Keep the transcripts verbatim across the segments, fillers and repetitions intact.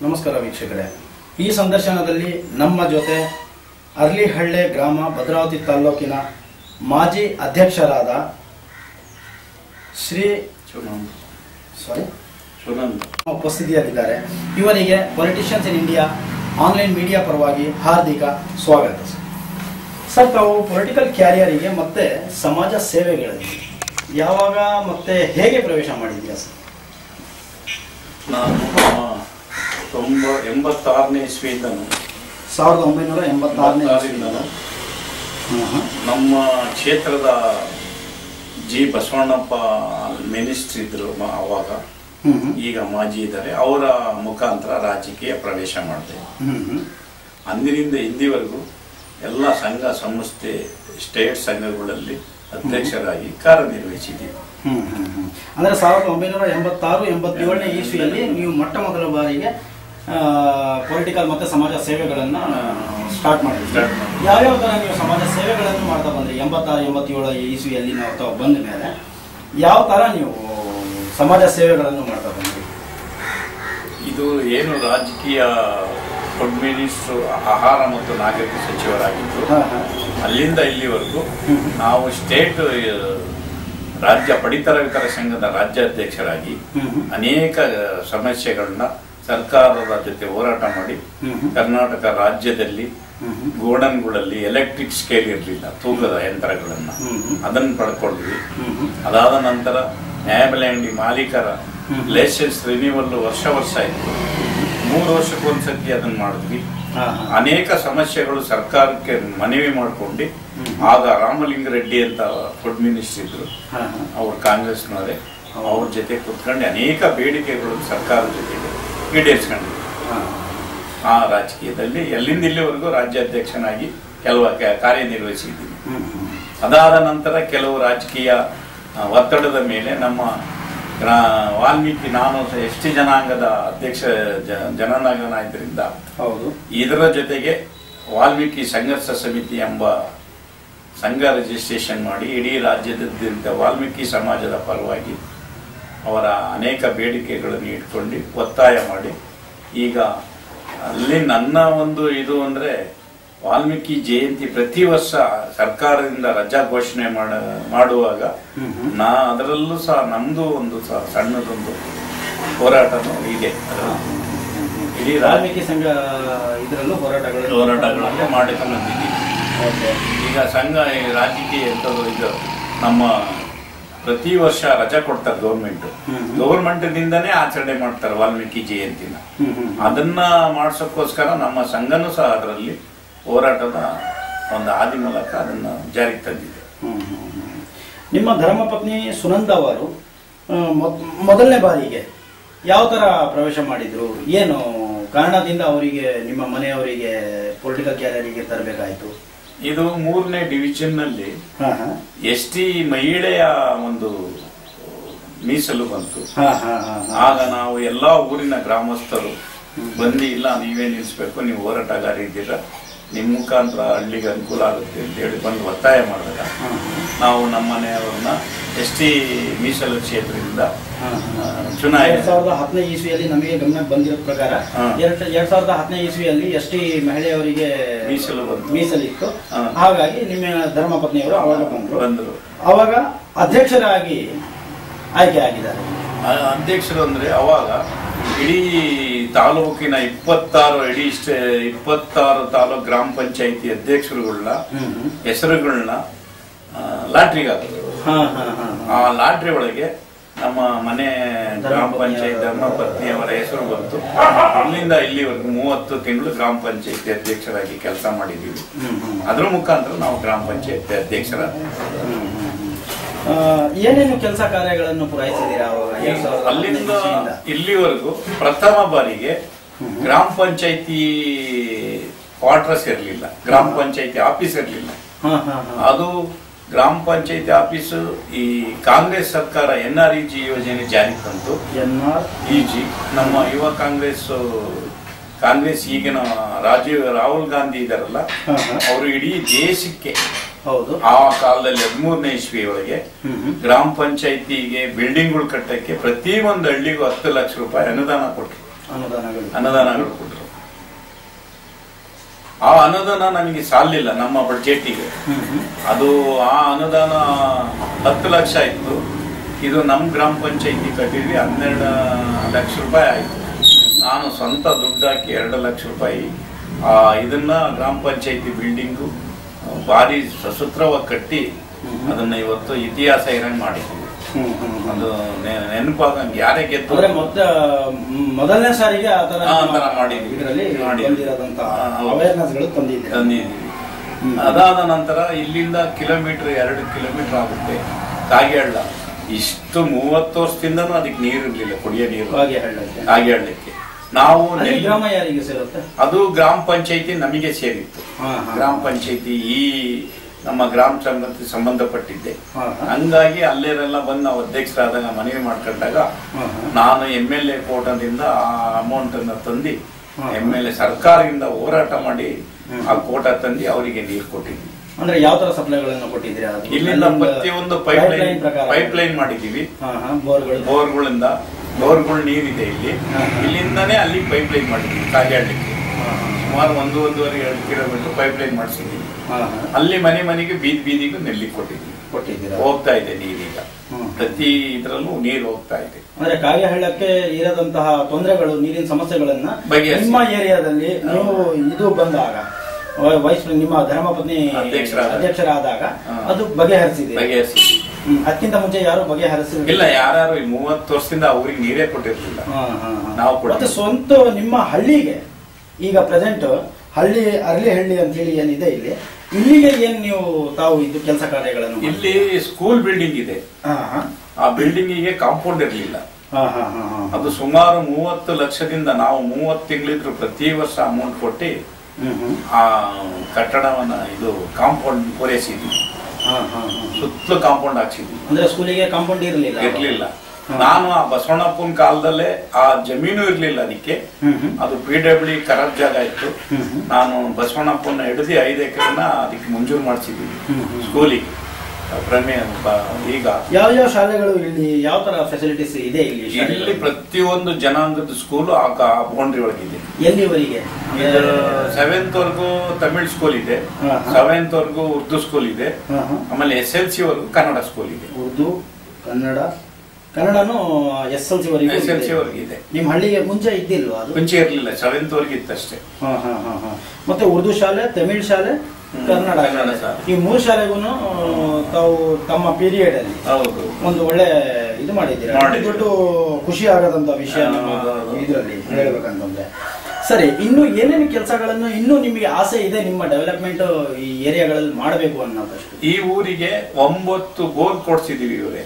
ನಮಸ್ಕಾರ ವೀಕ್ಷಕರೇ, ಈ ಸಂದರ್ಶನದಲ್ಲಿ ನಮ್ಮ ಜೊತೆ ಅರ್ಲಿಹಳ್ಳಿ ಗ್ರಾಮ ಭದ್ರಾವತಿ ತಾಲೂಕಿನ ಮಾಜಿ ಅಧ್ಯಕ್ಷರಾದ ಶ್ರೀ ಸಾರಿ ಉಪಸ್ಥಿತಿಯಲ್ಲಿದ್ದಾರೆ. ಇವರಿಗೆ politicians in India online media ಪರವಾಗಿ ಹಾರ್ದಿಕ ಸ್ವಾಗತ. ಸರ್, ತಾವು ಪೊಲಿಟಿಕಲ್ ಕ್ಯಾರಿಯರಿಗೆ ಮತ್ತೆ ಸಮಾಜ ಸೇವೆಗಳಲ್ಲಿ ಯಾವಾಗ ಮತ್ತೆ ಹೇಗೆ ಪ್ರವೇಶ ಮಾಡಿದ್ದೀರಾ ಸರ್? ನಾನು ತೊಂಬ ಎಂಬತ್ತಾರನೇ ಇಸ್ವಿಯಿಂದ ಸಾವಿರದ ಒಂಬೈನೂರ ಎಂಬತ್ತಾರನೇ ಇಸ್ವಿಯಿಂದ ನಮ್ಮ ಕ್ಷೇತ್ರದ ಜಿ ಬಸವಣ್ಣಪ್ಪ ಮಿನಿಸ್ಟ್ರ್ ಇದ್ರು ಅವಾಗ, ಈಗ ಮಾಜಿ ಇದ್ದಾರೆ. ಅವರ ಮುಖಾಂತರ ರಾಜಕೀಯ ಪ್ರವೇಶ ಮಾಡಿದೆ. ಅಂದಿನಿಂದ ಇಂದಿವರೆಗೂ ಎಲ್ಲ ಸಂಘ ಸಂಸ್ಥೆ ಸ್ಟೇಟ್ ಸಂಘಗಳಲ್ಲಿ ಅಧ್ಯಕ್ಷರಾಗಿ ಕಾರ್ಯನಿರ್ವಹಿಸಿದ್ದೀವಿ. ಅಂದ್ರೆ ಸಾವಿರದ ಒಂಬೈನೂರ ಎಂಬತ್ತಾರು ಎಂಬತ್ತೇಳನೇ ಇಸ್ವಿಯಲ್ಲಿ ನೀವು ಮೊಟ್ಟ ಮೊದಲ ಬಾರಿಗೆ ಪೊಲಿಟಿಕಲ್ ಮತ್ತೆ ಸಮಾಜ ಸೇವೆಗಳನ್ನ ಸ್ಟಾರ್ಟ್ ಮಾಡಿದ್ರಿ. ಯಾವ್ಯಾವ ತರ ನೀವು ಸಮಾಜ ಸೇವೆಗಳನ್ನು ಮಾಡ್ತಾ ಬಂದ್ರಿ? ಎಂಬತ್ತಾರು ಎಂಬತ್ತೇಳು ಇಸ್ವಿಯಲ್ಲಿ ನಾವು ತಾವು ಬಂದ ಮೇಲೆ ಯಾವ ತರ ನೀವು ಸಮಾಜ ಸೇವೆಗಳನ್ನು ಮಾಡ್ತಾ ಬಂದ್ರಿ? ಇದು ಏನು ರಾಜಕೀಯ ಫುಡ್ ಮಿನಿಸ್ಟರ್, ಆಹಾರ ಮತ್ತು ನಾಗರಿಕ ಸಚಿವರಾಗಿದ್ದು, ಅಲ್ಲಿಂದ ಇಲ್ಲಿವರೆಗೂ ನಾವು ಸ್ಟೇಟ್ ರಾಜ್ಯ ಪಡಿತರ ವಿತರ ಸಂಘದ ರಾಜ್ಯಾಧ್ಯಕ್ಷರಾಗಿ ಅನೇಕ ಸಮಸ್ಯೆಗಳನ್ನ ಸರ್ಕಾರದ ಜೊತೆ ಹೋರಾಟ ಮಾಡಿ ಕರ್ನಾಟಕ ರಾಜ್ಯದಲ್ಲಿ ಗೋಡನ್ಗಳಲ್ಲಿ ಎಲೆಕ್ಟ್ರಿಕ್ ಸ್ಕೇಲ್ ಇರಲಿಲ್ಲ, ತೂಕದ ಯಂತ್ರಗಳನ್ನ ಅದನ್ನು ಪಡ್ಕೊಂಡ್ವಿ. ಅದಾದ ನಂತರ ನ್ಯಾಯಬೆಲೆ ಮಾಲೀಕರ ಲೈಸೆನ್ಸ್ ರಿನ್ಯೂವಲ್ ವರ್ಷ ವರ್ಷ ಇತ್ತು, ಮೂರು ವರ್ಷಕ್ಕೊಂದ್ಸತಿ ಅದನ್ನ ಮಾಡಿದ್ವಿ. ಅನೇಕ ಸಮಸ್ಯೆಗಳು ಸರ್ಕಾರಕ್ಕೆ ಮನವಿ ಮಾಡ್ಕೊಂಡು, ಆಗ ರಾಮಲಿಂಗ ರೆಡ್ಡಿ ಅಂತ ಫುಡ್ ಮಿನಿಸ್ಟರ್ ಇದ್ರು, ಅವ್ರು ಕಾಂಗ್ರೆಸ್ನವರೇ, ಅವ್ರ ಜೊತೆ ಕುತ್ಕೊಂಡು ಅನೇಕ ಬೇಡಿಕೆಗಳು ಸರ್ಕಾರದ ಜೊತೆಗೆ ಈಡೇರಿಸ್ಕೊಂಡಿದ್ವಿ. ಆ ರಾಜಕೀಯದಲ್ಲಿ ಎಲ್ಲಿಂದ ಇಲ್ಲಿವರೆಗೂ ರಾಜ್ಯಾಧ್ಯಕ್ಷನಾಗಿ ಕೆಲವು ಕಾರ್ಯನಿರ್ವಹಿಸಿದ್ದೀನಿ. ಅದಾದ ನಂತರ ಕೆಲವು ರಾಜಕೀಯ ಒತ್ತಡದ ಮೇಲೆ ನಮ್ಮ ವಾಲ್ಮೀಕಿ, ನಾನು ಎಸ್ ಟಿ ಜನಾಂಗದ ಅಧ್ಯಕ್ಷ ಜನನಾಯಕನಾದ್ರಿಂದ ಇದರ ಜೊತೆಗೆ ವಾಲ್ಮೀಕಿ ಸಂಘರ್ಷ ಸಮಿತಿ ಎಂಬ ಸಂಘ ರಿಜಿಸ್ಟ್ರೇಷನ್ ಮಾಡಿ ಇಡೀ ರಾಜ್ಯದಾದ್ಯಂತ ವಾಲ್ಮೀಕಿ ಸಮಾಜದ ಪರವಾಗಿ ಅವರ ಅನೇಕ ಬೇಡಿಕೆಗಳನ್ನು ಇಟ್ಕೊಂಡು ಒತ್ತಾಯ ಮಾಡಿ, ಈಗ ಅಲ್ಲಿ ನನ್ನ ಒಂದು ಇದು ಅಂದರೆ ವಾಲ್ಮೀಕಿ ಜಯಂತಿ ಪ್ರತಿ ವರ್ಷ ಸರ್ಕಾರದಿಂದ ರಜಾ ಘೋಷಣೆ ಮಾಡ ಮಾಡುವಾಗ ನಾ ಅದರಲ್ಲೂ ಸಹ ನಮ್ದು ಒಂದು ಸಹ ಸಣ್ಣದೊಂದು ಹೋರಾಟನೂ ಇದೆ. ಇಡೀ ವಾಲ್ಮೀಕಿ ಸಂಘ ಇದರಲ್ಲೂ ಹೋರಾಟಗಳು ಹೋರಾಟಗಳನ್ನು ಮಾಡಿಕೊಂಡು ಬಂದಿದ್ದೀವಿ. ಈಗ ಸಂಘ ರಾಜಕೀಯ ಎಂಥದ್ದು ಇದು ನಮ್ಮ ಪ್ರತಿ ವರ್ಷ ರಜಾ ಕೊಡ್ತಾರೆ ಗೌರ್ಮೆಂಟ್, ಗೌರ್ಮೆಂಟ್ ನಿಂದನೇ ಆಚರಣೆ ಮಾಡ್ತಾರೆ ವಾಲ್ಮೀಕಿ ಜಯಂತಿನ. ಅದನ್ನ ಮಾಡ್ಸೋಕ್ಕೋಸ್ಕರ ನಮ್ಮ ಸಂಘನೂ ಸಹ ಅದರಲ್ಲಿ ಹೋರಾಟದ ಒಂದು ಆದಿ ಮೂಲಕ ಅದನ್ನ ಜಾರಿಗೆ ತಂದಿದೆ. ನಿಮ್ಮ ಧರ್ಮಪತ್ನಿ ಸುನಂದ ಅವರು ಮೊದಲನೇ ಬಾರಿಗೆ ಯಾವ ತರ ಪ್ರವೇಶ ಮಾಡಿದ್ರು? ಏನು ಕಾರಣದಿಂದ ಅವರಿಗೆ, ನಿಮ್ಮ ಮನೆಯವರಿಗೆ ಪೊಲಿಟಿಕಲ್ ಕ್ಯಾರಿಯರಿಗೆ ತರಬೇಕಾಯ್ತು? ಇದು ಮೂರನೇ ಡಿವಿಷನ್ ನಲ್ಲಿ ಎಸ್ ಟಿ ಮಹಿಳೆಯ ಒಂದು ಮೀಸಲು ಬಂತು. ಆಗ ನಾವು ಎಲ್ಲಾ ಊರಿನ ಗ್ರಾಮಸ್ಥರು ಬಂದು, ಇಲ್ಲ ನೀವೇ ನಿಲ್ಲಿಸ್ಬೇಕು, ನೀವು ಹೋರಾಟಗಾರ ಇದ್ದೀರಾ, ನಿಮ್ಮ ಮುಖಾಂತರ ಹಳ್ಳಿಗೆ ಅನುಕೂಲ ಆಗುತ್ತೆ ಅಂತ ಹೇಳಿ ಬಂದು ಒತ್ತಾಯ ಮಾಡಿದಾಗ ನಾವು ನಮ್ಮ ಮನೆಯವ್ರನ್ನ ಎಸ್ ಟಿ ಮೀಸಲು ಕ್ಷೇತ್ರದಿಂದ ಚುನಾವಣೆ ಎರಡ್ ಸಾವಿರದ ಹತ್ತನೇ ಇಸ್ವಿಯಲ್ಲಿ ನಮಗೆ ಗಮನಕ್ಕೆ ಬಂದಿರೋ ಪ್ರಕಾರ ಎರಡ್ ಎರಡ್ ಸಾವಿರದ ಹತ್ತನೇ ಇಸ್ವಿಯಲ್ಲಿ ಎಸ್ ಟಿ ಮಹಿಳೆಯವರಿಗೆ ಮೀಸಲು ಬಂತು, ಮೀಸಲಿತ್ತು. ಹಾಗಾಗಿ ನಿಮ್ಮ ಧರ್ಮಪತ್ನಿಯವರು ಅವಾಗ ಬಂದರು ಬಂದರು ಅವಾಗ ಅಧ್ಯಕ್ಷರಾಗಿ ಆಯ್ಕೆ ಆಗಿದ್ದಾರೆ. ಅಧ್ಯಕ್ಷರು ಅಂದ್ರೆ ಅವಾಗ ಇಡೀ ತಾಲೂಕಿನ ಇಪ್ಪತ್ತಾರು ಇಡೀ ಇಪ್ಪತ್ತಾರು ತಾಲೂಕು ಗ್ರಾಮ ಪಂಚಾಯಿತಿ ಅಧ್ಯಕ್ಷರುಗಳನ್ನ ಹೆಸರುಗಳನ್ನ ಲಾಟ್ರಿಗೆ ಹಾಕಿದ್ರು. ಆ ಲಾಟ್ರಿ ಒಳಗೆ ನಮ್ಮ ಮನೆ ಗ್ರಾಮ ಪಂಚಾಯತ್ ಧರ್ಮಪತ್ನಿಯವರ ಹೆಸರು ಬಂತು. ಇಲ್ಲಿಂದ ಇಲ್ಲಿವರೆಗೂ ಮೂವತ್ತು ತಿಂಗಳು ಗ್ರಾಮ ಪಂಚಾಯತಿ ಅಧ್ಯಕ್ಷರಾಗಿ ಕೆಲಸ ಮಾಡಿದ್ದೀವಿ. ಅದ್ರ ಮುಖಾಂತರ ನಾವು ಗ್ರಾಮ ಪಂಚಾಯತಿ ಅಧ್ಯಕ್ಷರ ಏನೇನು ಕೆಲಸ ಕಾರ್ಯಗಳನ್ನು ಪೂರೈಸಿದ್ದೀರಾ? ಅಲ್ಲಿಂದ ಇಲ್ಲಿವರೆಗೂ ಪ್ರಥಮ ಬಾರಿಗೆ ಗ್ರಾಮ ಪಂಚಾಯತಿ ಕ್ವಾರ್ಟರ್ಸ್ ಇರಲಿಲ್ಲ, ಗ್ರಾಮ ಪಂಚಾಯತಿ ಆಫೀಸ್ ಇರಲಿಲ್ಲ. ಅದು ಗ್ರಾಮ ಪಂಚಾಯತಿ ಆಫೀಸು ಈ ಕಾಂಗ್ರೆಸ್ ಸರ್ಕಾರ ಎನ್ ಆರ್ ಇ ಜಿ ಯೋಜನೆ ಜಾರಿಗೆ ತಂತು. ಎನ್ ಆರ್ ಇ ಜಿ ನಮ್ಮ ಯುವ ಕಾಂಗ್ರೆಸ್ ಕಾಂಗ್ರೆಸ್ ಈಗಿನ ರಾಜೀವ್ ರಾಹುಲ್ ಗಾಂಧಿ ಇದಾರಲ್ಲ, ಅವರು ಇಡೀ ದೇಶಕ್ಕೆ ಹೌದು ಆ ಕಾಲದಲ್ಲಿ ಹದಿಮೂರನೇ ಇಸ್ವಿ ಒಳಗೆ ಗ್ರಾಮ ಪಂಚಾಯತಿಗೆ ಬಿಲ್ಡಿಂಗ್ಗಳು ಕಟ್ಟಕ್ಕೆ ಪ್ರತಿ ಒಂದು ಹಳ್ಳಿಗೂ ಹತ್ತು ಲಕ್ಷ ರೂಪಾಯಿ ಅನುದಾನ ಕೊಟ್ಟರು. ಅನುದಾನಗಳು ಅನುದಾನಗಳು ಕೊಟ್ಟರು. ಆ ಅನುದಾನ ನಮಗೆ ಸಾಲಿಲ್ಲ ನಮ್ಮ ಬಡ್ಜೆಟಿಗೆ. ಅದು ಆ ಅನುದಾನ ಹತ್ತು ಲಕ್ಷ ಇತ್ತು. ಇದು ನಮ್ಮ ಗ್ರಾಮ ಪಂಚಾಯತಿ ಕಟ್ಟಿದ್ವಿ ಹನ್ನೆರಡು ಲಕ್ಷ ರೂಪಾಯಿ ಆಯ್ತು. ನಾನು ಸ್ವಂತ ದುಡ್ಡು ಹಾಕಿ ಎರಡು ಲಕ್ಷ ರೂಪಾಯಿ ಆ ಇದನ್ನ ಗ್ರಾಮ ಪಂಚಾಯತಿ ಬಿಲ್ಡಿಂಗು ಭಾರಿ ಸಸೂತ್ರವಾಗಿ ಕಟ್ಟಿ ಅದನ್ನ ಇವತ್ತು ಇತಿಹಾಸ ಇರಂಗ್ ಮಾಡಿದ್ವಿ. ಅದು ನೆನಪಾಗಂಗೆ ಯಾರೇ ಗೆದ್ದು ಮೊದಲನೇ ಸಾರಿಗೆ ಆತರ ಮಾಡಿದ್ವಿ ತಂದಿದ್ವಿ. ಅದಾದ ನಂತರ ಇಲ್ಲಿಂದ ಕಿಲೋಮೀಟರ್ ಎರಡು ಕಿಲೋಮೀಟರ್ ಆಗುತ್ತೆ ಕಾಗಿಹಳ್ಳ. ಇಷ್ಟು ಮೂವತ್ತು ವರ್ಷದಿಂದನೂ ಅದಕ್ಕೆ ನೀರು ಇರ್ಲಿಲ್ಲ, ಕುಡಿಯೋ ನೀರು ಕಾಗಿಹಳ್ಳಕ್ಕೆ. ನಾವು ಗ್ರಾಮ ಯಾರಿಗೆ ಸೇರುತ್ತೆ? ಅದು ಗ್ರಾಮ ಪಂಚಾಯತಿ ನಮಗೆ ಸೇರಿತ್ತು. ಗ್ರಾಮ ಪಂಚಾಯತಿ ಈ ನಮ್ಮ ಗ್ರಾಮ ಸಂಘಕ್ಕೆ ಸಂಬಂಧಪಟ್ಟಿದ್ದೆ. ಹಂಗಾಗಿ ಅಲ್ಲೇರೆಲ್ಲ ಬಂದು ನಾವು ಅಧ್ಯಕ್ಷರಾದಾಗ ಮನವಿ ಮಾಡ್ಕೊಂಡಾಗ ನಾನು ಎಂ ಎಲ್ ಎ ಕೋಟದಿಂದ ಆ ಅಮೌಂಟ್ ಅನ್ನ ತಂದು ಎಂ ಎಲ್ ಎ ಸರ್ಕಾರದಿಂದ ಹೋರಾಟ ಮಾಡಿ ಆ ಕೋಟ ತಂದು ಅವರಿಗೆ ನೀರು ಕೊಟ್ಟಿದ್ವಿ. ಅಂದ್ರೆ ಯಾವ ತರ ಸಪ್ಲೈಗಳನ್ನು ಕೊಟ್ಟಿದ್ರಿ? ಇಲ್ಲಿಂದ ಪ್ರತಿಯೊಂದು ಪೈಪ್ ಲೈನ್ ಪೈಪ್ ಲೈನ್ ಮಾಡಿದೀವಿ. ಬೋರ್ಗಳಿಂದ ಬೋರ್ಗಳು ನೀರಿದೆ ಇಲ್ಲಿ, ಇಲ್ಲಿಂದಾನೇ ಅಲ್ಲಿ ಪೈಪ್ ಲೈನ್ ಮಾಡಿದ್ವಿ. ಕಾಗಿಹಳ್ಳಕ್ಕೆ ಸುಮಾರು ಒಂದು ಒಂದೂವರೆ ಎರಡು ಕಿಲೋಮೀಟರ್ ಪೈಪ್ ಲೈನ್ ಮಾಡಿಸಿದ್ವಿ. ಅಲ್ಲಿ ಮನೆ ಮನೆಗೆ ಬೀದಿ ಬೀದಿಗೂ ನೆಲ್ಲಿ ಕೊಟ್ಟಿದ್ವಿ. ಕೊಟ್ಟಿದ್ದೀರಾ? ಹೋಗ್ತಾ ಇದೆ ನೀರೀಗ, ಪ್ರತಿ ಇದ್ರಲ್ಲೂ ನೀರು ಹೋಗ್ತಾ ಇದೆ. ಅಂದ್ರೆ ಕಾಗಿಹಳ್ಳಕ್ಕೆ ಇರದಂತಹ ತೊಂದರೆಗಳು, ನೀರಿನ ಸಮಸ್ಯೆಗಳನ್ನ ನಿಮ್ಮ ಏರಿಯಾದಲ್ಲಿ ನೀವು ಇದು ಬಂದಾಗ ವೈಸ್ ನಿಮ್ಮ ಧರ್ಮಪತ್ನಿ ಅಧ್ಯಕ್ಷರಾದಾಗ ಅದು ಬಗೆಹರಿಸಿದೆ. ಬಗೆಹರಿಸಿದೆ. ಅದಕ್ಕಿಂತ ಮುಂಚೆ ಯಾರು ಬಗೆಹರಿಸಿಲ್ಲ? ಇಲ್ಲ, ಯಾರು ಮೂವತ್ತು ವರ್ಷದಿಂದ ಅವ್ರಿಗೆ ನೀರೇ ಕೊಟ್ಟಿರ್ಲಿಲ್ಲ. ನಾವು ಮತ್ತೆ ಸ್ವಂತ ನಿಮ್ಮ ಹಳ್ಳಿಗೆ ಈಗ ಪ್ರೆಸೆಂಟ್ ಹಳ್ಳಿ ಅರಳಿಹಳ್ಳಿ ಅಂತ ಹೇಳಿ ಏನಿದೆ ಇಲ್ಲಿ, ಇಲ್ಲಿಗೆ ಏನ್ ನೀವು ತಾವು ಇದು ಕೆಲಸ ಕಾರ್ಯಗಳನ್ನು? ಇಲ್ಲಿ ಸ್ಕೂಲ್ ಬಿಲ್ಡಿಂಗ್ ಇದೆ. ಆ ಬಿಲ್ಡಿಂಗಿಗೆ ಕಾಂಪೌಂಡ್ ಇರಲಿಲ್ಲ. ಅದು ಸುಮಾರು ಮೂವತ್ತು ಲಕ್ಷದಿಂದ ನಾವು ಮೂವತ್ತು ತಿಂಗಳಿದ್ರು ಪ್ರತಿ ವರ್ಷ ಅಮೌಂಟ್ ಕೊಟ್ಟು ಆ ಕಟ್ಟಡವನ್ನ ಇದು ಕಾಂಪೌಂಡ್ ಪೂರೈಸಿದ್ವಿ. ಸುತ್ತಲೂ ಕಾಂಪೌಂಡ್ ಹಾಕ್ಸಿದ್ವಿ. ಅಂದ್ರೆ ಸ್ಕೂಲಿಗೆ ಕಾಂಪೌಂಡ್ ಇರಲಿಲ್ಲ ಇರ್ಲಿಲ್ಲ. ನಾನು ಆ ಬಸವಣ್ಣಪ್ಪನ ಕಾಲದಲ್ಲೇ ಆ ಜಮೀನು ಇರ್ಲಿಲ್ಲ ಅದಕ್ಕೆ. ಅದು ಪಿ ಡಬ್ಲ್ಯೂ ಕರಾರ್ ಜಾಗ ಇತ್ತು. ನಾನು ಬಸವಣ್ಣಪ್ಪನ ಹಿಡಿದು ಐದು ಎಕರೆನ ಅದಕ್ಕೆ ಮಂಜೂರು ಮಾಡಿಸಿದ್ವಿ ಸ್ಕೂಲಿಗೆ. ಈಗ ಯಾವ ಯಾವ ಶಾಲೆಗಳು ಇಲ್ಲಿ ಯಾವ ತರ ಫೆಸಿಲಿಟೀಸ್ ಇದೆ? ಇಲ್ಲಿ ಇಲ್ಲಿ ಪ್ರತಿಯೊಂದು ಜನಾಂಗದ ಸ್ಕೂಲ್ ಆ ಬೌಂಡ್ರಿ ಒಳಗಿದೆ. ಎಲ್ಲಿವರೆಗೆ? ಸೆವೆಂತ್ ವರ್ಗು ತಮಿಳ್ ಸ್ಕೂಲ್ ಇದೆ, ಸೆವೆಂತ್ ವರ್ಗು ಉರ್ದು ಸ್ಕೂಲ್ ಇದೆ, ಆಮೇಲೆ ಎಸ್ ಎಲ್ ಸಿ ವರ್ಗು ಕನ್ನಡ ಸ್ಕೂಲ್ ಇದೆ. ಉರ್ದು, ಕನ್ನಡ, ಕನ್ನಡನು ಎಸ್ ಎಲ್ ಸಿ ವರೆಗೆ ಎಸ್ ಎಲ್ ಸಿ ವರೆಗೆ ಇದೆ. ನಿಮ್ ಹಳ್ಳಿಗೆ ಮುಂಚೆ ಇದ್ದಿಲ್ವಾ? ಅದು ಮುಂಚೆ ಇರ್ಲಿಲ್ಲ, ಸೆವೆಂತ್ ವರ್ಗ ಇತ್ತಷ್ಟೇ. ಮತ್ತೆ ಉರ್ದು ಶಾಲೆ, ತಮಿಳ್ ಶಾಲೆ, ಕನ್ನಡ ಶಾಲೆ, ಈ ಮೂರು ಶಾಲೆಗೂ ತಾವು ತಮ್ಮ ಪೀರಿಯಡ್ ಅಲ್ಲಿ ಒಂದು ಒಳ್ಳೆ ಇದು ಮಾಡಿದ್ದೀರಾ. ದೊಡ್ಡ ಖುಷಿ ಆಗದಂತ ವಿಷಯ ಇದರಲ್ಲಿ ಹೇಳ್ಬೇಕಂತಂದ್ರೆ. ಸರಿ, ಇನ್ನು ಏನೇನು ಕೆಲಸಗಳನ್ನು ಇನ್ನೂ ನಿಮಗೆ ಆಸೆ ಇದೆ ನಿಮ್ಮ ಡೆವಲಪ್ಮೆಂಟ್ ಈ ಏರಿಯಾಗಳಲ್ಲಿ ಮಾಡಬೇಕು ಅನ್ನೋದಷ್ಟು? ಈ ಊರಿಗೆ ಒಂಬತ್ತು ಬೋರ್ ಕೊಡ್ಸಿದೀವಿ ಇವರೇ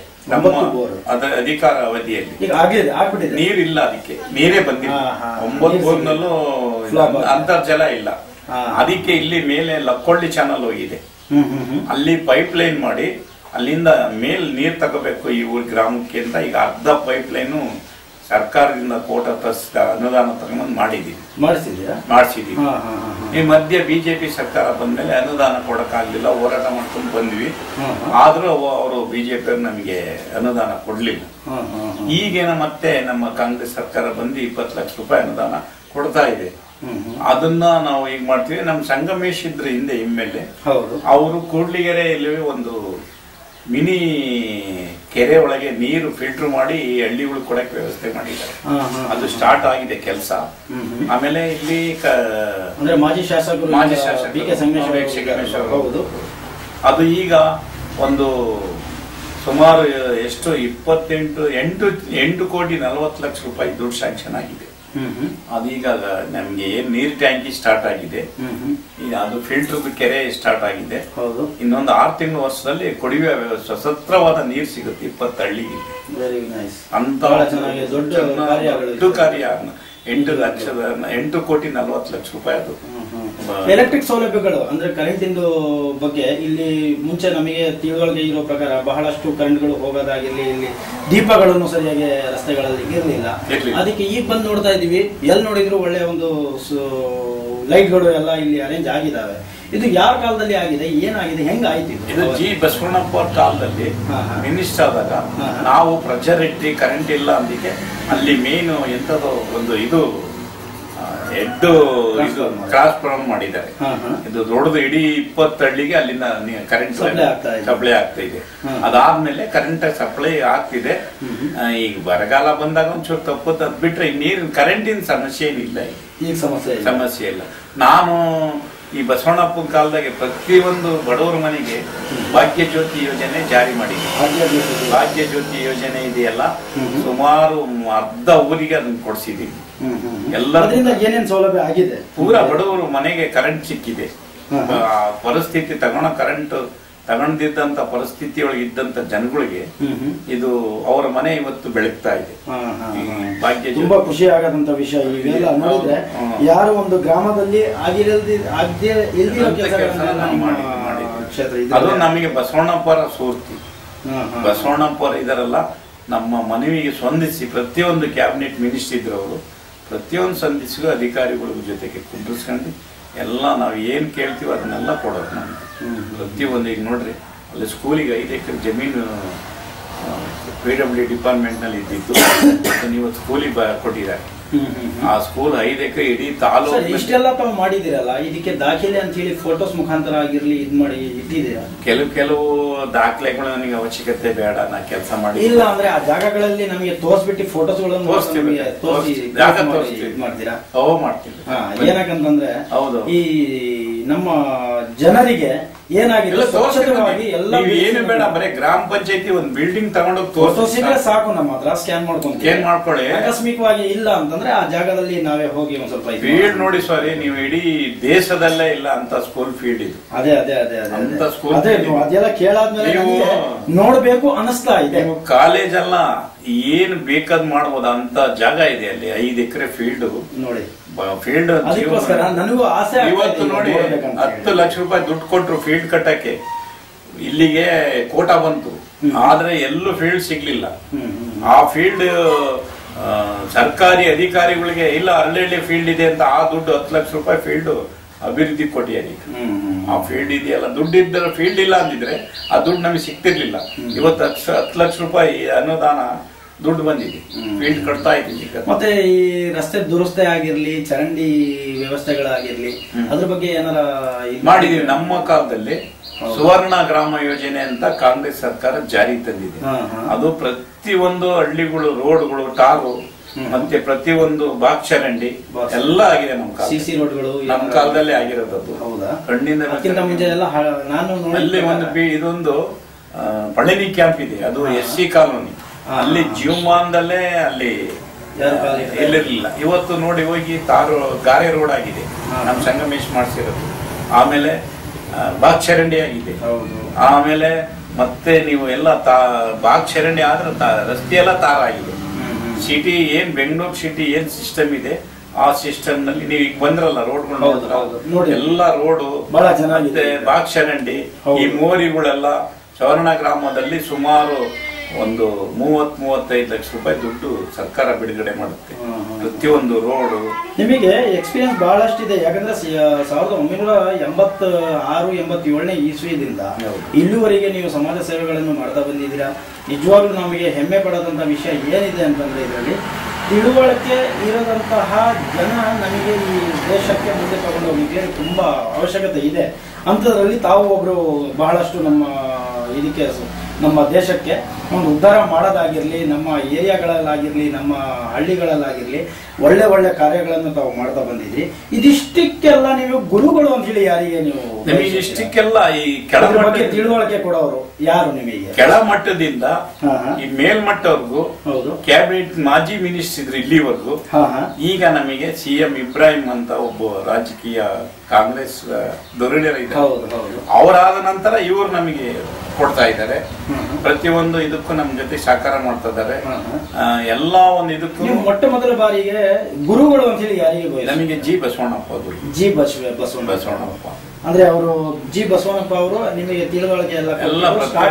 ಅದ ಅಧಿಕಾರ ಅವಧಿಯಲ್ಲಿ. ಈಗ ಆಗಿದೆ, ಆಗ್ಬಿಟ್ಟಿದೆ. ನೀರಿಲ್ಲ, ಅದಕ್ಕೆ ನೀರೇ ಬಂದಿಲ್ಲ. ಒಂಬತ್ತು ಬೋರ್ನಲ್ಲೂ ಅಂತರ್ಜಲ ಇಲ್ಲ. ಅದಕ್ಕೆ ಇಲ್ಲಿ ಮೇಲೆ ಲಕ್ಕೊಳ್ಳಿ ಚಾನಲ್ ಹೋಗಿದೆ. ಅಲ್ಲಿ ಪೈಪ್ ಲೈನ್ ಮಾಡಿ ಅಲ್ಲಿಂದ ಮೇಲ್ ನೀರ್ ತಗೋಬೇಕು ಈ ಊರ್ ಗ್ರಾಮಕ್ಕೆ ಅಂತ ಈಗ ಅರ್ಧ ಪೈಪ್ ಲೈನು ಸರ್ಕಾರದಿಂದ ಕೋಟ ತರಿಸಿದ ಅನುದಾನ ತಗೊಂಡು ಮಾಡಿದೀವಿ. ಮಾಡಿಸಿದೀರಾ? ಮಾಡಿಸಿದೀವಿ. ಈ ಮಧ್ಯೆ ಬಿಜೆಪಿ ಸರ್ಕಾರ ಬಂದ್ಮೇಲೆ ಅನುದಾನ ಕೊಡಕ್ಕಾಗ್ಲಿಲ್ಲ, ಹೋರಾಟ ಮಾಡ್ಕೊಂಡು ಬಂದ್ವಿ. ಆದ್ರೂ ಅವರು ಬಿಜೆಪಿ ನಮಗೆ ಅನುದಾನ ಕೊಡ್ಲಿಲ್ಲ. ಈಗೇನ ಮತ್ತೆ ನಮ್ಮ ಕಾಂಗ್ರೆಸ್ ಸರ್ಕಾರ ಬಂದು ಇಪ್ಪತ್ತು ಲಕ್ಷ ರೂಪಾಯಿ ಅನುದಾನ ಕೊಡ್ತಾ ಇದೆ. ಅದನ್ನ ನಾವು ಈಗ ಮಾಡ್ತೀವಿ. ನಮ್ ಸಂಗಮೇಶ್ ಇದ್ರೆ ಹಿಂದೆ ಎಮ್ ಎಲ್ ಎ, ಅವರು ಕೂಡ್ಲಿಗೆರೆಯಲ್ಲಿ ಒಂದು ಮಿನಿ ಕೆರೆ ಒಳಗೆ ನೀರು ಫಿಲ್ಟರ್ ಮಾಡಿ ಹಳ್ಳಿಗಳು ಕೊಡಕ್ಕೆ ವ್ಯವಸ್ಥೆ ಮಾಡಿದ್ದಾರೆ. ಅದು ಸ್ಟಾರ್ಟ್ ಆಗಿದೆ ಕೆಲಸ. ಆಮೇಲೆ ಇಲ್ಲಿ ಅಂದ್ರೆ ಮಾಜಿ ಶಾಸಕರು ಮಾಜಿ ಶಾಸಕ ಬಿ ಕೆ ಸಂಗಮೇಶ್ ಅವರು ಅದು ಈಗ ಒಂದು ಸುಮಾರು ಎಷ್ಟು ಇಪ್ಪತ್ತೆಂಟು ಎಂಟು ಎಂಟು ಕೋಟಿ ನಲವತ್ತು ಲಕ್ಷ ರೂಪಾಯಿ ದುಡ್ಡು ಸ್ಯಾಂಕ್ಷನ್ ಆಗಿದೆ. ಅದೀಗ ನಮ್ಗೆ ಏನ್ ನೀರ್ ಟ್ಯಾಂಕಿ ಸ್ಟಾರ್ಟ್ ಆಗಿದೆ, ಅದು ಫಿಲ್ಟರ್ ಕೆರೆ ಸ್ಟಾರ್ಟ್ ಆಗಿದೆ. ಇನ್ನೊಂದು ಆರು ತಿಂಗಳ ವರ್ಷದಲ್ಲಿ ಕುಡಿಯುವ ಸ್ವತಂತ್ರವಾದ ನೀರು ಸಿಗುತ್ತೆ ಇಪ್ಪತ್ತು ಹಳ್ಳಿಗೆ. ಅಂತ ದೊಡ್ಡ ಕಾರ್ಯ. ಎಂಟು ಲಕ್ಷದ ಎಂಟು ಕೋಟಿ ನಲವತ್ತು ಲಕ್ಷ ರೂಪಾಯಿ. ಅದು ಎಲೆಕ್ಟ್ರಿಕ್ ಸೌಲಭ್ಯಗಳು ಅಂದ್ರೆ ಕರೆಂಟಿಂದು ಬಗ್ಗೆ ಇಲ್ಲಿ ಮುಂಚೆ ನಮಗೆ ತಿಳುವಳಿಕೆ ಇರೋ ಪ್ರಕಾರ ಬಹಳಷ್ಟು ಕರೆಂಟ್ಗಳು ಹೋಗೋದಾಗಿರ್ಲಿ, ಇಲ್ಲಿ ದೀಪಗಳನ್ನು ಸರಿಯಾಗಿ ರಸ್ತೆಗಳಲ್ಲಿ ಇರಲಿಲ್ಲ. ಅದಕ್ಕೆ ಈಗ ಬಂದು ನೋಡ್ತಾ ಇದೀವಿ, ಎಲ್ಲಿ ನೋಡಿದ್ರು ಒಳ್ಳೆ ಒಂದು ಲೈಟ್ಗಳು ಎಲ್ಲ ಇಲ್ಲಿ ಅರೇಂಜ್ ಆಗಿದಾವೆ. ಇದು ಯಾರ ಕಾಲದಲ್ಲಿ ಆಗಿದೆ, ಏನಾಗಿದೆ, ಹೆಂಗಾಯ್ತು ಇದು? ಜಿ ಬಸವಣ್ಣಪ್ಪ ಕಾಲದಲ್ಲಿ ಮಿನಿಸ್ಟರ್ ಆದಾಗ ನಾವು ಪ್ರೆಜರ್ ಇಟ್ಟು ಕರೆಂಟ್ ಇಲ್ಲ ಅಂದಿಗೆ ಅಲ್ಲಿ ಮೇನು ಎಂತದೋ ಒಂದು ಇದು ಹೆಡ್ ಇದು ಟ್ರಾನ್ಸ್ಫಾರ್ಮ್ ಮಾಡಿದ್ದಾರೆ. ಇದು ದೊಡ್ಡದು ಇಡೀ ಇಪ್ಪತ್ತು ಹಳ್ಳಿಗೆ ಅಲ್ಲಿಂದ ಕರೆಂಟ್ ಸಪ್ಲೈ ಆಗ್ತಾ ಇದೆ. ಅದಾದ್ಮೇಲೆ ಕರೆಂಟ್ ಸಪ್ಲೈ ಆಗ್ತಿದೆ. ಈಗ ಬರಗಾಲ ಬಂದಾಗ ಒಂಚೂರು ತಪ್ಪುತ್ತೆ, ಅದ್ ಬಿಟ್ರೆ ನೀರಿನ ಕರೆಂಟಿನ ಸಮಸ್ಯೆ ಏನಿಲ್ಲ, ಈಗ ಸಮಸ್ಯೆ ಸಮಸ್ಯೆ ಇಲ್ಲ. ನಾನು ಈ ಬಸವಣ್ಣಪ್ಪನ ಕಾಲದಾಗೆ ಪ್ರತಿಯೊಂದು ಬಡವರ ಮನೆಗೆ ಭಾಗ್ಯ ಜ್ಯೋತಿ ಯೋಜನೆ ಜಾರಿ ಮಾಡಿದೆ. ಭಾಗ್ಯ ಜ್ಯೋತಿ ಯೋಜನೆ ಇದೆಯಲ್ಲ, ಸುಮಾರು ಅರ್ಧ ಊರಿಗೆ ಅದನ್ನ ಕೊಡ್ಸಿದೀವಿ. ಎಲ್ಲ ಏನೇನು ಸೌಲಭ್ಯ ಆಗಿದೆ, ಪೂರಾ ಬಡವರು ಮನೆಗೆ ಕರೆಂಟ್ ಸಿಕ್ಕಿದೆ. ಪರಿಸ್ಥಿತಿ ತಗೊಂಡ ಕರೆಂಟ್ ತಗೊಂಡಿದ್ದಂತ ಪರಿಸ್ಥಿತಿಯೊಳಗೆ ಇದ್ದಂತ ಜನಗಳಿಗೆ ಇದು ಅವರ ಮನೆ ಇವತ್ತು ಬೆಳಗ್ತಾ ಇದೆ. ಭಾಗ್ಯ ತುಂಬಾ ಖುಷಿ ಆಗದಂತ ವಿಷಯ. ಇವೆಲ್ಲ ನೋಡಿದ್ರೆ ಯಾರು ಒಂದು ಗ್ರಾಮದಲ್ಲಿ ಆಗಿರಲ್ದಿ ಅದು ನಮಗೆ ಬಸವಣ್ಣಪ್ಪರ ಸ್ಫೂರ್ತಿ. ಬಸವಣ್ಣಪ್ಪರ ಇದರಲ್ಲ, ನಮ್ಮ ಮನವಿಗೆ ಸ್ಪಂದಿಸಿ ಪ್ರತಿಯೊಂದು ಕ್ಯಾಬಿನೆಟ್ ಮಿನಿಸ್ಟರ್ ಇದ್ರು ಅವರು ಪ್ರತಿಯೊಂದು ಸಂಧಿಸಿಗೂ ಅಧಿಕಾರಿಗಳ ಜೊತೆಗೆ ಕುಂಡ್ರಿಸ್ಕೊಂಡು ಎಲ್ಲ ನಾವು ಏನ್ ಕೇಳ್ತೀವೋ ಅದನ್ನೆಲ್ಲ ಕೊಡೋದು ನಮ್ಗೆ. ಪ್ರತಿಯೊಂದು ಈಗ ನೋಡ್ರಿ, ಅಲ್ಲಿ ಸ್ಕೂಲಿಗೆ ಐದು ಎಕರೆ ಜಮೀನು ಪಿ ಡಬ್ಲ್ಯೂ ಡಿಪಾರ್ಟ್ಮೆಂಟ್ ನಲ್ಲಿ ಇದ್ದಿದ್ದು ನೀವು ಸ್ಕೂಲಿಗೆ ಕೊಟ್ಟಿದ್ದಾರೆ. ಆ ಸ್ಕೂಲ್ ಐದು ಎಕರೆ ಇಡೀ ತಾಲೂಕು ಇಷ್ಟೆಲ್ಲ ತಾವು ಮಾಡಿದಿರಲ್ಲ, ಇದಕ್ಕೆ ದಾಖಲೆ ಅಂತ ಹೇಳಿ ಫೋಟೋಸ್ ಮುಖಾಂತರ ಆಗಿರ್ಲಿ ಇದ್ ಮಾಡಿ ಇಟ್ಟಿದ್ದೀರಾ? ಕೆಲವು ಕೆಲವು ದಾಖಲೆಗಳು ನನಗೆ ಅವಶ್ಯಕತೆ ಬೇಡ, ನಾ ಕೆಲಸ ಮಾಡಿ ಇಲ್ಲ ಅಂದ್ರೆ ಆ ಜಾಗಗಳಲ್ಲಿ ನಮಗೆ ತೋರಿಸ್ಬಿಟ್ಟು ಫೋಟೋಸ್ಗಳನ್ನು ಮಾಡ್ತೀರಾ? ಓ ಮಾಡ್ತೀವಿ. ಏನಕ್ಕಂತಂದ್ರೆ ಹೌದು, ಈ ನಮ್ಮ ಜನರಿಗೆ ಏನಾಗಿದೆ ಏನು ಬೇಡ, ಬರೀ ಗ್ರಾಮ ಪಂಚಾಯತಿ ಒಂದು ಬಿಲ್ಡಿಂಗ್ ತಗೊಂಡೋಗಿ ತೋರಿಸಿದ್ರೆ ಸಾಕು, ನಮ್ಮ ಹತ್ರ ಸ್ಕ್ಯಾನ್ ಮಾಡ್ಕೊಂಡು ಸ್ಕ್ಯಾನ್ ಮಾಡ್ಕೊಳ್ಳಿ. ಆಕಸ್ಮಿಕವಾಗಿ ಇಲ್ಲ ಅಂತಂದ್ರೆ ಆ ಜಾಗದಲ್ಲಿ ನಾವೇ ಹೋಗಿ ಒಂದ್ ಸ್ವಲ್ಪ ಫೀಲ್ಡ್ ನೋಡಿ. ಸಾರಿ, ನೀವು ಇಡೀ ದೇಶದಲ್ಲೇ ಇಲ್ಲ ಅಂತ ಸ್ಕೂಲ್ ಫೀಲ್ಡ್ ಇದು. ಅದೇ ಅದೇ ಅದೇ ಅದೇ ಅಂತ ಸ್ಕೂಲ್ ಅದೆಲ್ಲ ಕೇಳಾದ್ಮೇಲೆ ನೋಡ್ಬೇಕು ಅನಿಸ್ತಾ ಇದೆ. ನೀವು ಕಾಲೇಜ್ ಅಲ್ಲ, ಏನ್ ಬೇಕಾದ್ ಮಾಡ್ಬೋದು ಅಂತ ಜಾಗ ಇದೆ ಅಲ್ಲಿ. ಐದು ಎಕರೆ ಫೀಲ್ಡ್ ನೋಡಿ, ಫೀಲ್ಡ್ ನನಗೂ ಆಸೆ. ಇವತ್ತು ನೋಡಿ, ಹತ್ತು ಲಕ್ಷ ರೂಪಾಯಿ ದುಡ್ಡು ಕೊಟ್ರು ಫೀಲ್ಡ್ ಕಟ್ಟಕ್ಕೆ. ಇಲ್ಲಿಗೆ ಕೋಟಾ ಬಂತು, ಆದ್ರೆ ಎಲ್ಲೂ ಫೀಲ್ಡ್ ಸಿಗ್ಲಿಲ್ಲ. ಆ ಫೀಲ್ಡ್ ಸರ್ಕಾರಿ ಅಧಿಕಾರಿಗಳಿಗೆ ಇಲ್ಲ ಹರಳಹಳ್ಳಿ ಫೀಲ್ಡ್ ಇದೆ ಅಂತ ಆ ದುಡ್ಡು ಹತ್ತು ಲಕ್ಷ ರೂಪಾಯಿ ಫೀಲ್ಡ್ ಅಭಿವೃದ್ಧಿ ಕೊಟ್ಟಿಯಾಗಿ. ಆ ಫೀಲ್ಡ್ ಇದೆಯಲ್ಲ, ದುಡ್ಡು ಇದ್ದರೆ ಫೀಲ್ಡ್ ಇಲ್ಲ ಅಂದಿದ್ರೆ ಆ ದುಡ್ಡು ನಮಗೆ ಸಿಗ್ತಿರ್ಲಿಲ್ಲ. ಇವತ್ತು ಹತ್ತು ಹತ್ತು ಲಕ್ಷ ರೂಪಾಯಿ ಅನುದಾನ ದುಡ್ಡು ಬಂದಿದೆ, ಫೀಲ್ಡ್ ಕಟ್ತಾ ಇದ್ದೀವಿ. ಮತ್ತೆ ಈ ರಸ್ತೆ ದುರಸ್ತಿ ಆಗಿರ್ಲಿ, ಚರಂಡಿ ವ್ಯವಸ್ಥೆಗಳಾಗಿರ್ಲಿ, ಅದ್ರ ಬಗ್ಗೆ ಏನಾರ ಮಾಡಿದೀವಿ. ನಮ್ಮ ಕಾಲದಲ್ಲಿ ಸುವರ್ಣ ಗ್ರಾಮ ಯೋಜನೆ ಅಂತ ಕಾಂಗ್ರೆಸ್ ಸರ್ಕಾರ ಜಾರಿ ತಂದಿದೆ. ಅದು ಪ್ರತಿಯೊಂದು ಹಳ್ಳಿಗಳು, ರೋಡ್ಗಳು, ಟಾರು, ಮತ್ತೆ ಪ್ರತಿಯೊಂದು ಬಾಕ್ಚರಂಡಿ ಎಲ್ಲ ಆಗಿದೆ. ನಮ್ಮ ಕಾಲ ಸಿಸಿ ರೋಡ್ಗಳು ನಮ್ಮ ಕಾಲದಲ್ಲೇ ಆಗಿರೋದು. ಹೌದಾ? ಕಣ್ಣಿಂದ ಮುಂಚೆ ಎಲ್ಲ ನಾನು ಅಲ್ಲಿ ಒಂದು ಇದೊಂದು ಪಳನಿ ಕ್ಯಾಂಪ್ ಇದೆ, ಅದು ಎಸ್ ಸಿ ಕಾಲೋನಿ. ಅಲ್ಲಿ ಜೀವಮಾನದಲ್ಲೇ ಅಲ್ಲಿ ಇಲ್ಲಿರ್ಲಿಲ್ಲ. ಇವತ್ತು ನೋಡಿ ಹೋಗಿ ತಾರು ಗಾರೆ ರೋಡ್ ಆಗಿದೆ, ನಮ್ ಸಂಗಮೇಶ್ ಮಾಡಿಸಿರೋದು. ಆಮೇಲೆ ಬಾಗ್ಚರಂಡಿ ಆಗಿದೆ. ಆಮೇಲೆ ಮತ್ತೆ ನೀವು ಎಲ್ಲ ತಾ ಬಾಗ್ಚರಂಡಿ ಆದ್ರೆ ರಸ್ತೆ ಎಲ್ಲ ತಾರ ಆಗಿದೆ. ಸಿಟಿ ಏನ್ ಬೆಂಗಳೂರು ಸಿಟಿ ಏನ್ ಸಿಸ್ಟಮ್ ಇದೆ ಆ ಸಿಸ್ಟಮ್ ನಲ್ಲಿ ನೀವು ಈಗ ಬಂದ್ರಲ್ಲ ರೋಡ್ಗಳು ಎಲ್ಲ ರೋಡು ಮತ್ತೆ ಬಾಗ್ಚರಂಡಿ, ಈ ಮೋರಿಗಳೆಲ್ಲ ಸುವರ್ಣ ಗ್ರಾಮದಲ್ಲಿ ಸುಮಾರು ಒಂದು ಮೂವತ್ ಮೂವತ್ತೈದು ಲಕ್ಷ ರೂಪಾಯಿ ದುಡ್ಡು ಸರ್ಕಾರ ಬಿಡುಗಡೆ ಮಾಡುತ್ತೆ ಪ್ರತಿಯೊಂದು ರೋಡು. ನಿಮಗೆ ಎಕ್ಸ್ಪೀರಿಯನ್ಸ್ ಬಹಳಷ್ಟಿದೆ, ಯಾಕಂದ್ರೆ ಸಾವಿರದ ಒಂಬೈನೂರ ಎಂಬತ್ತ ಆರು ಎಂಬತ್ತೇಳನೇ ಇಸ್ವಿಯಿಂದ ಇಲ್ಲಿವರೆಗೆ ನೀವು ಸಮಾಜ ಸೇವೆಗಳನ್ನು ಮಾಡ್ತಾ ಬಂದಿದ್ದೀರಾ. ನಿಜವಾಗ್ಲೂ ನಮಗೆ ಹೆಮ್ಮೆ ಪಡೋದಂತ ವಿಷಯ ಏನಿದೆ ಅಂತಂದ್ರೆ, ಇದರಲ್ಲಿ ತಿಳುವಳಿಕೆ ಇರೋದಂತಹ ಜನ ನಮಗೆ ಈ ದೇಶಕ್ಕೆ ಮುಂದೆ ತಗೊಂಡು ಹೋಗಲಿಕ್ಕೆ ತುಂಬಾ ಅವಶ್ಯಕತೆ ಇದೆ. ಅಂಥದ್ರಲ್ಲಿ ತಾವು ಒಬ್ರು ಬಹಳಷ್ಟು ನಮ್ಮ ಇದಕ್ಕೆ ನಮ್ಮ ದೇಶಕ್ಕೆ ಒಂದು ಉದ್ಧಾರ ಮಾಡೋದಾಗಿರ್ಲಿ, ನಮ್ಮ ಏರಿಯಾಗಳಲ್ಲಾಗಿರ್ಲಿ, ನಮ್ಮ ಹಳ್ಳಿಗಳಲ್ಲಾಗಿರ್ಲಿ ಒಳ್ಳೆ ಒಳ್ಳೆ ಕಾರ್ಯಗಳನ್ನು ತಾವು ಮಾಡ್ತಾ ಬಂದಿದ್ರಿ. ಇದಿಷ್ಟಕ್ಕೆಲ್ಲ ನೀವು ಗುರುಗಳು ಅಂತ ಹೇಳಿ ಯಾರಿಗೆ ನೀವು ಇಷ್ಟಕ್ಕೆಲ್ಲ ಈ ಕೆಳ ಬಗ್ಗೆ ತಿಳುವಳಿಕೆ ಕೊಡೋರು ಯಾರು ನಿಮಗೆ? ಕೆಳ ಮಟ್ಟದಿಂದ ಈ ಮೇಲ್ಮಟ್ಟವರೆಗೂ ಕ್ಯಾಬಿನೆಟ್ ಮಾಜಿ ಮಿನಿಸ್ಟರ್ ಇದ್ರು ಇಲ್ಲಿವರೆಗೂ. ಈಗ ನಮಗೆ ಸಿ ಎಂ ಇಬ್ರಾಹಿಂ ಅಂತ ಒಬ್ಬ ರಾಜಕೀಯ ಕಾಂಗ್ರೆಸ್ ಧೋರಣೆಯರು ಇದ್ದಾರೆ. ಅವರಾದ ನಂತರ ಇವರು ನಮಗೆ ಕೊಡ್ತಾ ಇದ್ದಾರೆ. ಪ್ರತಿಯೊಂದು ಇದಕ್ಕೂ ನಮ್ ಜೊತೆ ಸಹಕಾರ ಮಾಡ್ತಾ ಇದ್ದಾರೆ. ಎಲ್ಲಾ ಒಂದು ಇದಕ್ಕೂ ಮೊಟ್ಟ ಮೊದಲ ಬಾರಿಗೆ ಗುರುಗಳು ಅಂತ ಹೇಳಿ ಯಾರಿಗೆ? ನಮಗೆ ಜಿ ಬಸವಣ್ಣಪ್ಪ ಅವರು. ಜಿ ಬಸವ ಬಸವಣ್ಣ ಬಸವಣ್ಣಪ್ಪ ಅಂದ್ರೆ ಅವರು ಜಿ ಬಸವಣ್ಣಪ್ಪ ಅವರು ನಿಮಗೆ ತಿಳುವಳಿಕೆ ಎಲ್ಲ ಎಲ್ಲ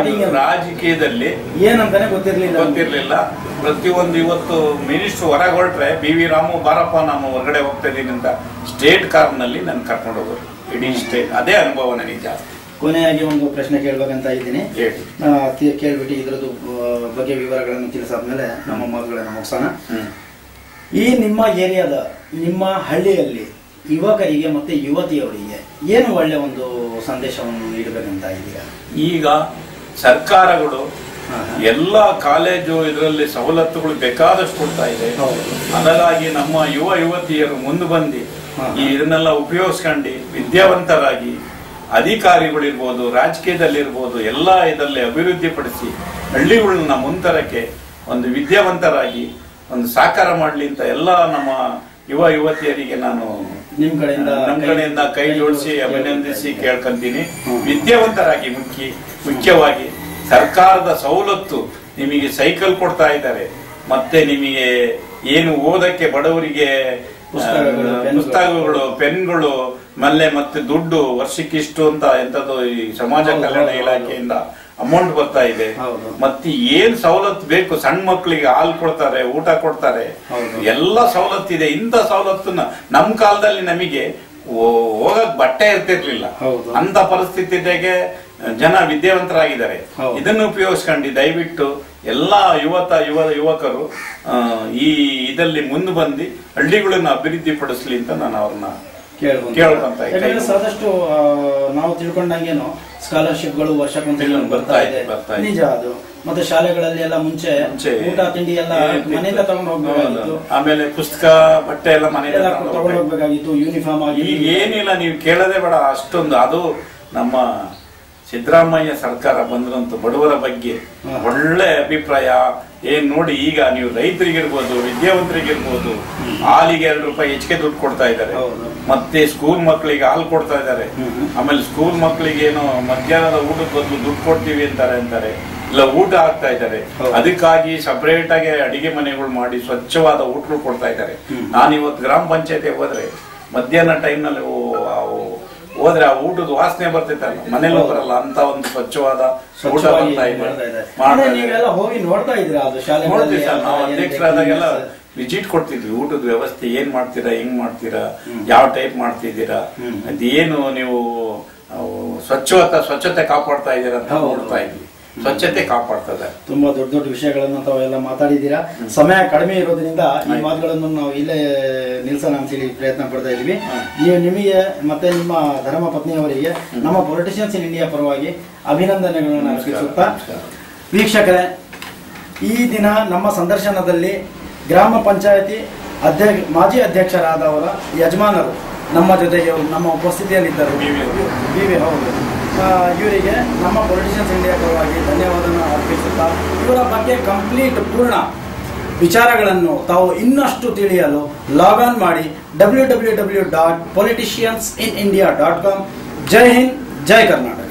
ರಾಜಕೀಯದಲ್ಲಿ ಏನಂತಾನೆ ಗೊತ್ತಿರ್ಲಿಲ್ಲ ಗೊತ್ತಿರ್ಲಿಲ್ಲ ಪ್ರತಿಯೊಂದು. ಇವತ್ತು ಮಿನಿಸ್ಟರ್ ಹೊರಗೆ ಹೊರಟ್ರೆ ಬಿ ವಿ ರಾಮು ಬಾರಪ್ಪ ನಾನು ಹೊರಗಡೆ ಹೋಗ್ತಾ ಇದೀನಿ ಅಂತ ಸ್ಟೇಟ್ ಕಾರ್ ನಲ್ಲಿ ನನ್ ಕರ್ಕೊಂಡು ಹೋಗೋರು ಇಡೀ ಸ್ಟೇಟ್. ಅದೇ ಅನುಭವ ನನಗೆ ಜಾಸ್ತಿ. ಕೊನೆಯಾಗಿ ಒಂದು ಪ್ರಶ್ನೆ ಕೇಳಬೇಕಂತ ಇದ್ದೀನಿ. ಹೇಳಿ. ಆ, ತಿ- ಕೇಳ್ಬಿಟ್ಟು ಇದ್ರದ್ದು ಆ, ಬಗ್ಗೆ ವಿವರಗಳನ್ನು ತಿಳಿಸಾದ್ಮೇಲೆ ನಮ್ಮ ಮಾತುಗಳನ್ನು ಮುಗಿಸೋಣ. ಹ್ಮ್. ಈ ನಿಮ್ಮ ಏರಿಯಾದ ನಿಮ್ಮ ಹಳ್ಳಿಯಲ್ಲಿ ಯುವಕರಿಗೆ ಮತ್ತೆ ಯುವತಿಯವರಿಗೆ ಏನು ಒಳ್ಳೆ ಒಂದು ಸಂದೇಶವನ್ನು ನೀಡಬೇಕಂತ ಇದೆಯಾ? ಈಗ ಸರ್ಕಾರಗಳು ಹಾ, ಹಾ. ಎಲ್ಲ ಕಾಲೇಜು ಇದರಲ್ಲಿ ಸವಲತ್ತುಗಳು ಬೇಕಾದಷ್ಟು ಕೊಡ್ತಾ ಇದೆ. ಹೌದು. ಅದರಾಗಿ ನಮ್ಮ ಯುವ ಯುವತಿಯರು ಮುಂದೆ ಬಂದು ಹಾ. ಈ ಇದನ್ನೆಲ್ಲ ಉಪಯೋಗಿಸ್ಕೊಂಡು ವಿದ್ಯಾವಂತರಾಗಿ ಅಧಿಕಾರಿಗಳಿರ್ಬೋದು, ರಾಜಕೀಯದಲ್ಲಿರ್ಬೋದು, ಎಲ್ಲ ಇದರಲ್ಲಿ ಅಭಿವೃದ್ಧಿ ಪಡಿಸಿ ಹಳ್ಳಿಗಳನ್ನ ಮುಂತರಕ್ಕೆ ಒಂದು ವಿದ್ಯಾವಂತರಾಗಿ ಒಂದು ಸಾಕಾರ ಮಾಡ್ಲಿ ಅಂತ ಎಲ್ಲ ನಮ್ಮ ಯುವ ಯುವತಿಯರಿಗೆ ನಾನು ನಿಮ್ ಕಡೆಯಿಂದ ನಮ್ಮ ಕಡೆಯಿಂದ ಕೈ ಜೋಡಿಸಿ ಅಭಿನಂದಿಸಿ ಕೇಳ್ಕೊಂತೀನಿ. ವಿದ್ಯಾವಂತರಾಗಿ ಮುಖ್ಯ ಮುಖ್ಯವಾಗಿ ಸರ್ಕಾರದ ಸವಲತ್ತು ನಿಮಗೆ ಸೈಕಲ್ ಕೊಡ್ತಾ ಇದ್ದಾರೆ, ಮತ್ತೆ ನಿಮಗೆ ಏನು ಓದಕ್ಕೆ ಬಡವರಿಗೆ ಪುಸ್ತಕಗಳು, ಪೆನ್ಗಳು, ಮಲ್ಲೆ ಮತ್ತೆ ದುಡ್ಡು ವರ್ಷಕ್ಕಿಷ್ಟು ಅಂತ ಎಂತದ್ದು ಈ ಸಮಾಜ ಕಲ್ಯಾಣ ಇಲಾಖೆಯಿಂದ ಅಮೌಂಟ್ ಬರ್ತಾ ಇದೆ. ಮತ್ತೆ ಏನ್ ಸವಲತ್ತು ಬೇಕು, ಸಣ್ಣ ಮಕ್ಕಳಿಗೆ ಹಾಲು ಕೊಡ್ತಾರೆ, ಊಟ ಕೊಡ್ತಾರೆ, ಎಲ್ಲ ಸವಲತ್ತಿದೆ. ಇಂಥ ಸವಲತ್ತನ್ನ ನಮ್ ಕಾಲದಲ್ಲಿ ನಮಗೆ ಹೋಗಕ್ ಬಟ್ಟೆ ಇರ್ತಿರ್ಲಿಲ್ಲ. ಅಂತ ಪರಿಸ್ಥಿತಿಗೆ ಜನ ವಿದ್ಯಾವಂತರಾಗಿದ್ದಾರೆ. ಇದನ್ನು ಉಪಯೋಗಿಸ್ಕೊಂಡು ದಯವಿಟ್ಟು ಎಲ್ಲಾ ಯುವತ ಯುವ ಯುವಕರು ಈ ಇದರಲ್ಲಿ ಮುಂದೆ ಬಂದು ಹಳ್ಳಿಗಳನ್ನ ಅಭಿವೃದ್ಧಿ ಪಡಿಸ್ಲಿ ಅಂತ ನಾನು ಅವ್ರನ್ನ ಕೇಳ್ಕೊಂತ ಇದ್ದೀನಿ. ಸಾಕಷ್ಟು ನಾವು ತಿಳ್ಕೊಂಡಂಗೇನು ಸ್ಕಾಲರ್ಶಿಪ್ಗಳು ವರ್ಷಕ್ಕೊಂದು ಬರ್ತಾ ಇದೆ, ನಿಜ ಅದು. ಮತ್ತೆ ಶಾಲೆಗಳಲ್ಲಿ ಎಲ್ಲ ಮುಂಚೆ ಊಟ ತಿಂಡಿ ಎಲ್ಲ ಮನೆಯಿಂದ ತಗೊಂಡು ಹೋಗ್ಬೇಕಾಗಿತ್ತು. ಆಮೇಲೆ ಪುಸ್ತಕ ಬಟ್ಟೆ ಎಲ್ಲ ಮನೆಯಿಂದ ತಗೊಂಡು ಹೋಗ್ಬೇಕಾಗಿತ್ತು, ಯೂನಿಫಾರ್ಮ್ ಆಗಿ. ಈಗ ಏನಿಲ್ಲ, ನೀವು ಕೇಳದೆ ಬೇಡ ಅಷ್ಟೊಂದು. ಅದು ನಮ್ಮ ಸಿದ್ದರಾಮಯ್ಯ ಸರ್ಕಾರ ಬಂದ್ರಂತೂ ಬಡವರ ಬಗ್ಗೆ ಒಳ್ಳೆ ಅಭಿಪ್ರಾಯ ಏನ್ ನೋಡಿ. ಈಗ ನೀವು ರೈತರಿಗಿರ್ಬೋದು, ವಿದ್ಯಾವಂತರಿಗಿರ್ಬೋದು, ಹಾಲಿಗೆ ಎರಡು ರೂಪಾಯಿ ಹೆಚ್ಚಿಗೆ ದುಡ್ಡು ಕೊಡ್ತಾ ಇದ್ದಾರೆ. ಮತ್ತೆ ಸ್ಕೂಲ್ ಮಕ್ಕಳಿಗೆ ಹಾಲು ಕೊಡ್ತಾ ಇದ್ದಾರೆ. ಆಮೇಲೆ ಸ್ಕೂಲ್ ಮಕ್ಕಳಿಗೆ ಏನೋ ಮಧ್ಯಾಹ್ನದ ಊಟದ ಬದಲು ದುಡ್ಡು ಕೊಡ್ತೀವಿ ಅಂತಾರೆ ಅಂತಾರೆ ಇಲ್ಲ ಊಟ ಹಾಕ್ತಾ ಇದ್ದಾರೆ. ಅದಕ್ಕಾಗಿ ಸಪರೇಟ್ ಆಗಿ ಅಡಿಗೆ ಮನೆಗಳು ಮಾಡಿ ಸ್ವಚ್ಛವಾದ ಊಟಗಳು ಕೊಡ್ತಾ ಇದ್ದಾರೆ. ನಾನು ಇವತ್ತು ಗ್ರಾಮ ಪಂಚಾಯತಿ ಹೋದ್ರೆ ಮಧ್ಯಾಹ್ನ ಟೈಮ್ ನಲ್ಲಿ ಹೋದ್ರೆ ಆ ಊಟದ ವಾಸನೆ ಬರ್ತಿತ್ತಲ್ಲ, ಮನೇಲಿ ಬರಲ್ಲ ಅಂತ ಒಂದು ಸ್ವಚ್ಛವಾದ ಊಟ ಬರ್ತಾ ಇದೆ. ಹೋಗಿ ನೋಡ್ತಾ ಇದ್ರೆ ಅದು ಶಾಲೆ ನಾವು ಅಧ್ಯಕ್ಷರಾದಾಗೆಲ್ಲ ವಿಸಿಟ್ ಕೊಡ್ತಿದ್ವಿ. ಊಟದ ವ್ಯವಸ್ಥೆ ಏನ್ ಮಾಡ್ತೀರಾ, ಹೆಂಗ್ ಮಾಡ್ತೀರಾ, ಯಾವ ಟೈಪ್ ಮಾಡ್ತಿದ್ದೀರಾ, ಅದೇನು ನೀವು ಸ್ವಚ್ಛತೆ ಸ್ವಚ್ಛತೆ ಕಾಪಾಡ್ತಾ ಇದ್ದೀರಾ ಅಂತ ನೋಡ್ತಾ ಇದ್ವಿ. ಸ್ವಚ್ಛತೆ ಕಾಪಾಡ್ತದೆ. ತುಂಬಾ ದೊಡ್ಡ ದೊಡ್ಡ ವಿಷಯಗಳನ್ನ ತಾವೆಲ್ಲ ಮಾತಾಡಿದ್ದೀರಾ. ಸಮಯ ಕಡಿಮೆ ಇರೋದ್ರಿಂದ ಈ ಮಾತುಗಳನ್ನು ನಾವು ಇಲ್ಲೇ ನಿಲ್ಸೋಣ ಅಂತೇಳಿ ಪ್ರಯತ್ನ ಪಡ್ತಾ ಇದೀವಿ. ನೀವು ನಿಮಗೆ ಮತ್ತೆ ನಿಮ್ಮ ಧರ್ಮ ಪತ್ನಿಯವರಿಗೆ ನಮ್ಮ ಪೊಲಿಟಿಷಿಯನ್ಸ್ ಇನ್ ಇಂಡಿಯಾ ಪರವಾಗಿ ಅಭಿನಂದನೆಗಳನ್ನು ಅರ್ಪಿಸುತ್ತಾ, ವೀಕ್ಷಕರೇ, ಈ ದಿನ ನಮ್ಮ ಸಂದರ್ಶನದಲ್ಲಿ ಗ್ರಾಮ ಪಂಚಾಯತಿ ಅಧ್ಯಕ್ಷ ಮಾಜಿ ಅಧ್ಯಕ್ಷರಾದವರ ಯಜಮಾನರು ನಮ್ಮ ಜೊತೆಗೆ ನಮ್ಮ ಉಪಸ್ಥಿತಿಯಲ್ಲಿದ್ದರು. ಬಿವಿ ಹೌದು. ಇವರಿಗೆ ನಮ್ಮ ಪೊಲಿಟಿಷಿಯನ್ಸ್ ಇಂಡಿಯಾ ಪರವಾಗಿ ಧನ್ಯವಾದನ ಅರ್ಪಿಸುತ್ತಾ, ಇವರ ಬಗ್ಗೆ ಕಂಪ್ಲೀಟ್ ಪೂರ್ಣ ವಿಚಾರಗಳನ್ನು ತಾವು ಇನ್ನಷ್ಟು ತಿಳಿಯಲು ಲಾಗ್ ಆನ್ ಮಾಡಿ W W W dot politicians in India dot com. Jai Hind, Jai Karnataka.